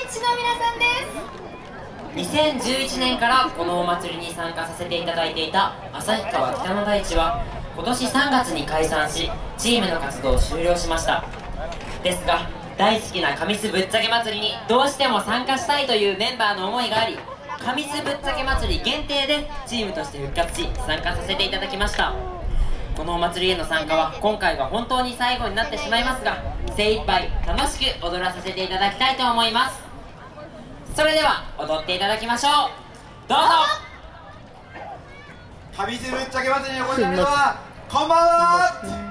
市の皆さんです。 2011年からこのお祭りに参加させていただいていた旭川北の大地は今年3月に解散しチームの活動を終了しました。ですが大好きな神栖ぶっちゃけ祭りにどうしても参加したいというメンバーの思いがあり、神栖ぶっちゃけ祭り限定でチームとして復活し参加させていただきました。このお祭りへの参加は今回が本当に最後になってしまいますが、精一杯楽しく踊らさせていただきたいと思います。それでは踊っていただきましょう。どうぞ。 神栖ぶっちゃけ祭りにお越しの皆様、こんばんは。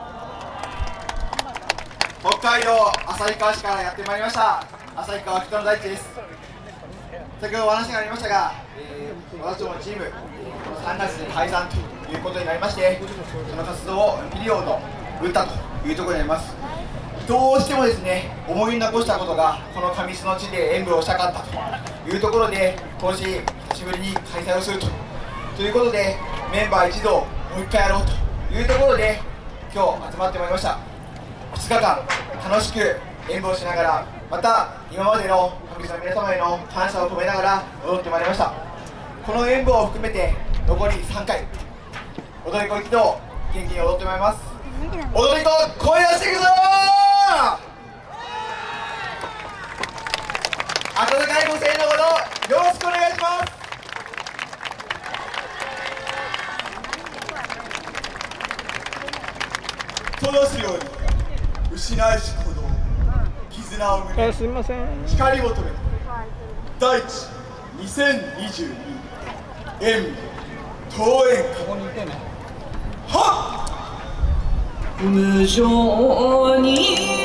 北海道旭川市からやってまいりました旭川北の大地です。先ほどお話がありましたが、私どものチーム3月に解散ということになりまして、その活動をピリオド打ったというところになります。どうしてもですね、思い残したことがこの神栖の地で演舞をしたかったというところで、今年久しぶりに開催をするということで、メンバー一同もう一回やろうというところで今日集まってまいりました。2日間楽しく演舞をしながら、また今までの神栖の皆様への感謝を込めながら踊ってまいりました。この演舞を含めて残り3回、踊り子一同元気に踊ってまいります。踊り子声出していくぞー。温かいご声援のほどよろしくお願いします。届すように失いし鼓動、絆を胸にすみません、 光求め大地2022演舞桃園会はっ無情に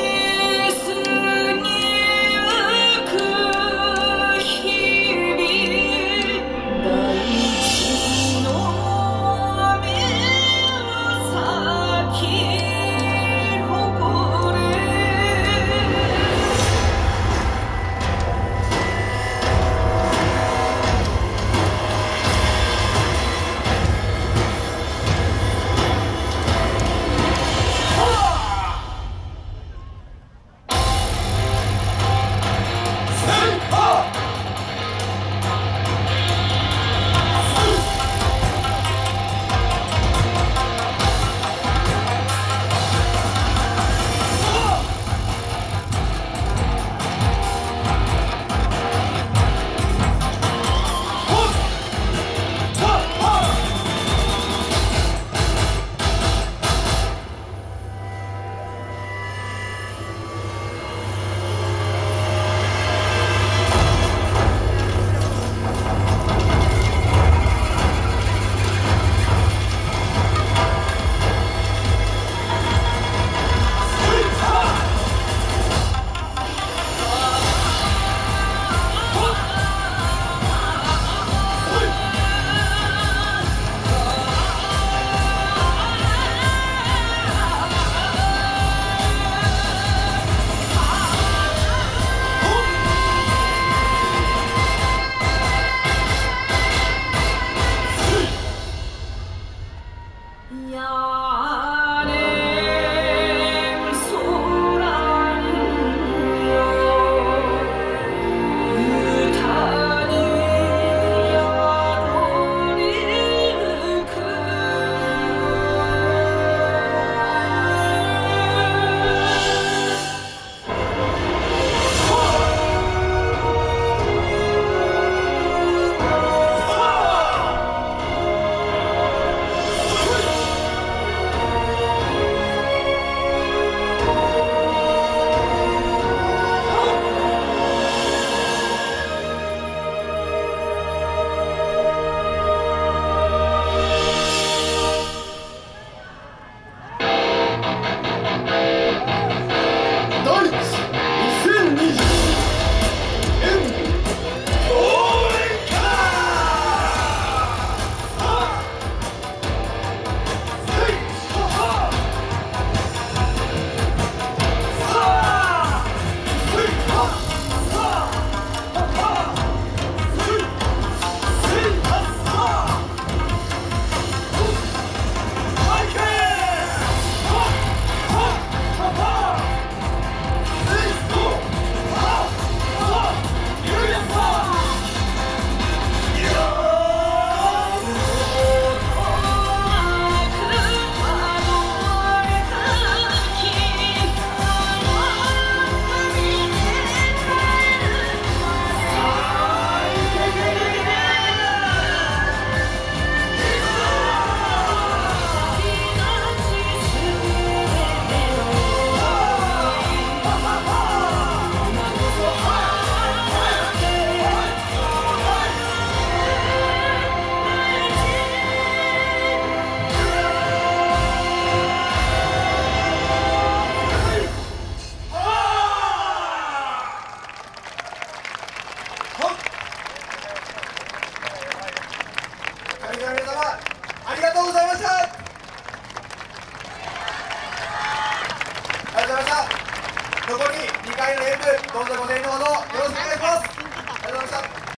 ぞご声援のほどよろしくお願いします。